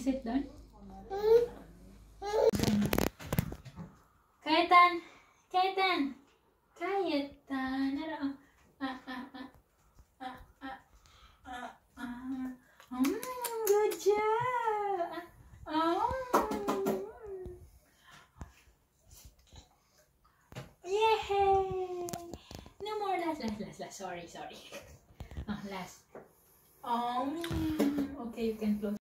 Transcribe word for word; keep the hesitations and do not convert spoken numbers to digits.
sit down? Kayetan! Kayetan! Kayetan! Ano? Ah, ah, ah. Ah, ah, ah, ah. Mm, good job! Oh. Yay! No more last, last, last, last. Sorry, sorry. Oh, last. Oh, okay, you can close.